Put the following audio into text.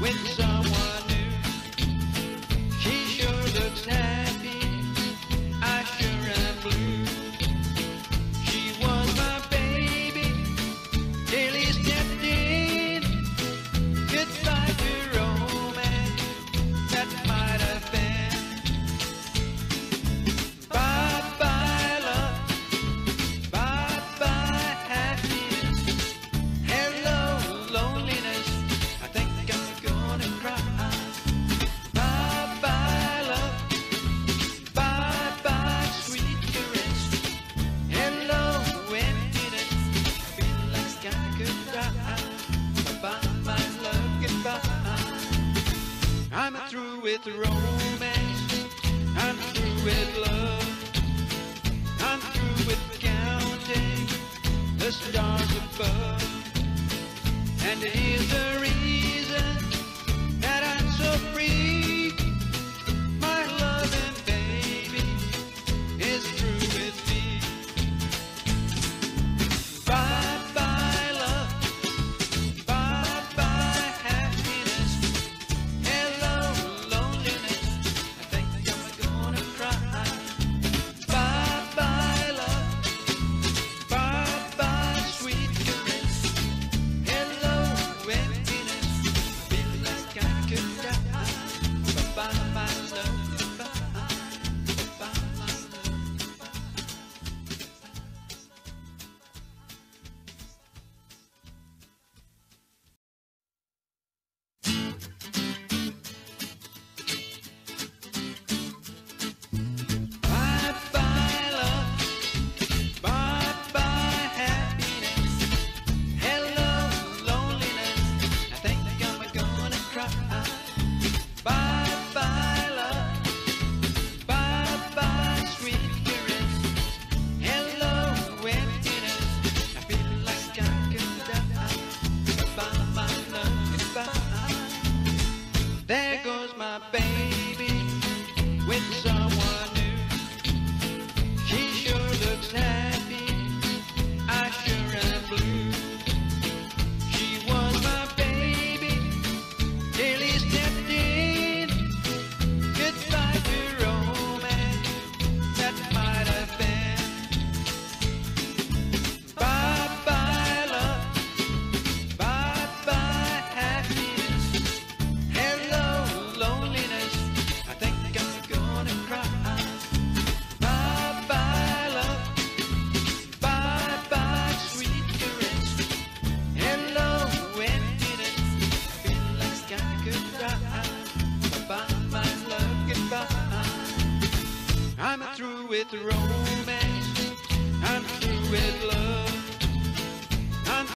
with someone new. She sure looks happy, I sure am blue. She was my baby till he stepped in. Goodbye to romance that might have been. Bye-bye love, bye-bye happiness. Hello loneliness, I think I'm gonna cry. Bye-bye love, bye-bye sweet caress. Hello emptiness, I feel like I could die. Bye-bye my love, goodbye. I'm through with romance, I'm through with love, I'm through with counting the stars above. And here's the reason that I'm so free. My loving baby is through with me. Bye-bye love, bye-bye happiness. Hello loneliness, I think I'm gonna cry. Bye-bye love, bye-bye sweet caress. Hello emptiness, I feel like I could die. Bye-bye my love, goodbye. Bye-bye my love, goodbye. Bye-bye love, bye-bye happiness. Hello loneliness, I think I'm gonna cry. Bye-bye love, bye-bye sweet caress. Hello emptiness, I feel like I could die. Bye-bye my love, goodbye. There goes my baby with someone new. She sure looks happy, I sure am blue. She was my baby till he stepped in. Goodbye to romance that might have been. Bye-bye love, bye-bye happiness. Hello loneliness, I think I'm gonna cry. Bye-bye love, bye-bye sweet caress. Hello emptiness, I feel like I could die. Bye-bye my love, goodbye. I'm through with romance.